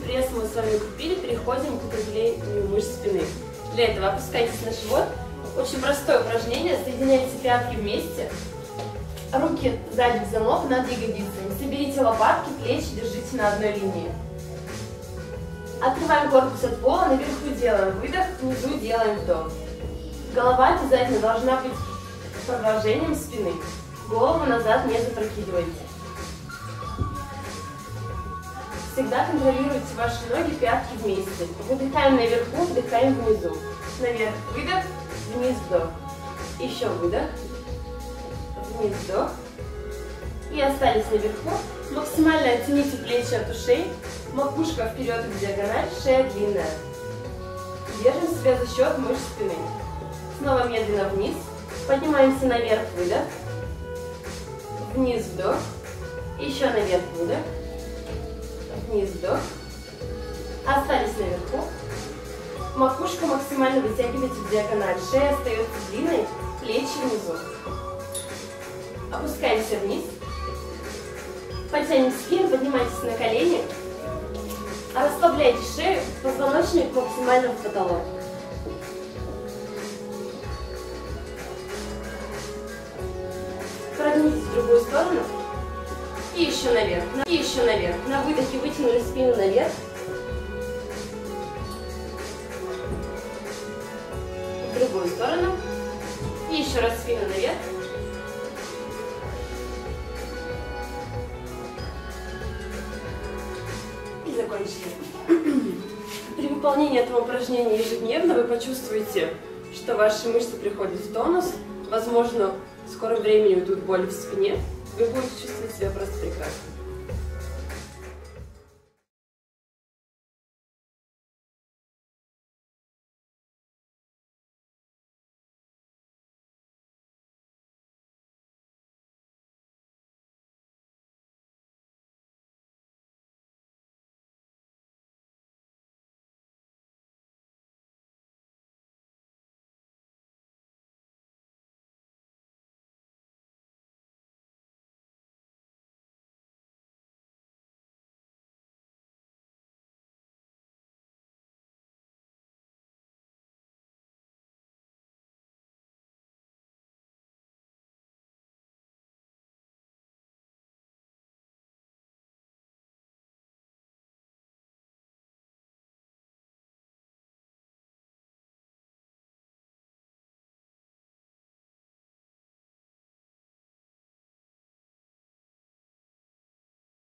пресс мы с вами купили, переходим к укреплению мышц спины. Для этого опускайтесь на живот. Очень простое упражнение. Соединяйте пятки вместе. Руки сзади в замок над ягодицами. Соберите лопатки, плечи, держите на одной линии. Открываем корпус от пола, наверху делаем выдох, внизу делаем вдох. Голова обязательно должна быть продолжением спины. Голову назад не запрокидывайте. Всегда контролируйте ваши ноги, пятки вместе. Выдыхаем наверху, вдыхаем внизу. Наверх выдох, вниз вдох. Еще выдох, вниз вдох. И остались наверху. Максимально оттяните плечи от ушей. Макушка вперед в диагональ, шея длинная. Держим себя за счет мышц спины. Снова медленно вниз. Поднимаемся наверх, выдох. Вниз вдох. Еще наверх выдох. Вниз вдох. Остались наверху. Макушку максимально вытягивайте в диагональ. Шея остается длинной, плечи внизу. Опускаемся вниз. Потянем спину, поднимайтесь на колени. Расслабляйте шею, позвоночник максимально в потолок. Прогнитесь в другую сторону. И еще наверх. И еще наверх. На выдохе вытянули спину наверх. В другую сторону. И еще раз спину наверх. И закончили. При выполнении этого упражнения ежедневно вы почувствуете, что ваши мышцы приходят в тонус. Возможно, в скором времени уйдут боли в спине. Вы будете чувствовать себя просто прекрасно.